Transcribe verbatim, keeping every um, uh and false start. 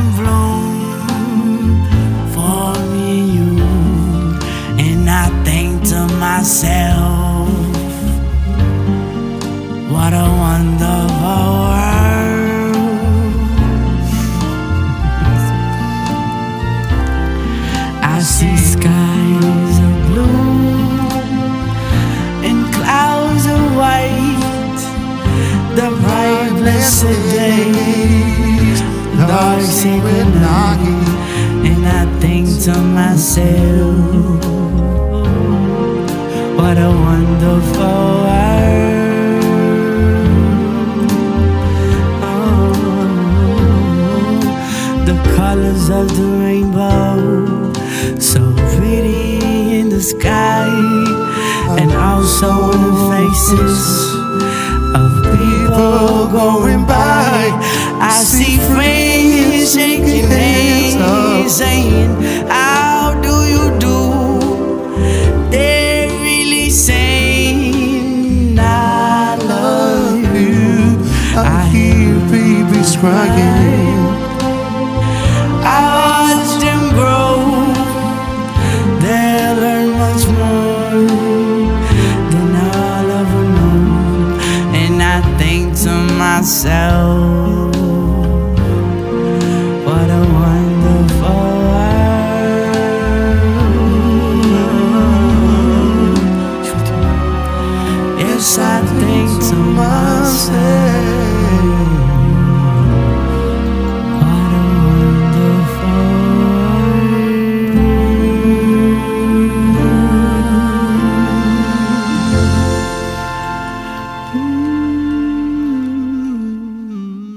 in bloom for me and you, and I think to myself, what a wonderful world. I see skies of blue and clouds of white, the bright blessed days, dark sacred night, and I think to myself, what a wonderful world. Oh, the colors of the rainbow, so pretty in the sky, and also in the faces of people going by. I see friends shaking hands, saying, how do you do? They're really saying, I love you. I hear babies crying, I watch them grow. They'll learn much more than I'll ever know, and I think to myself, what a wonderful world. Yes, I think to myself, what a wonderful world.